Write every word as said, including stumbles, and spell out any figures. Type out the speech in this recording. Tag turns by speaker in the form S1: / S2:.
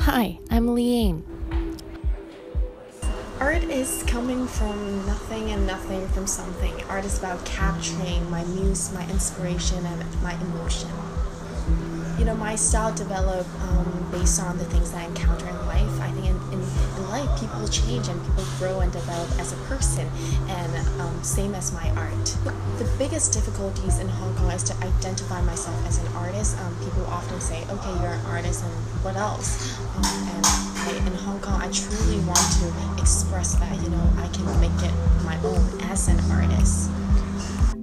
S1: Hi, I'm Liane.
S2: Art is coming from nothing and nothing from something. Art is about capturing my muse, my inspiration, and my emotion. You know, my style developed um, based on the things that I encounter in life. I think in, in, in life, people change and people grow and develop as a person, and um, same as my art. The biggest difficulties in Hong Kong is to identify myself as an artist. Um, people often say, okay, you're an artist, and what else? Um, and I, in Hong Kong, I truly want to express that, you know, I can make it my own as an artist.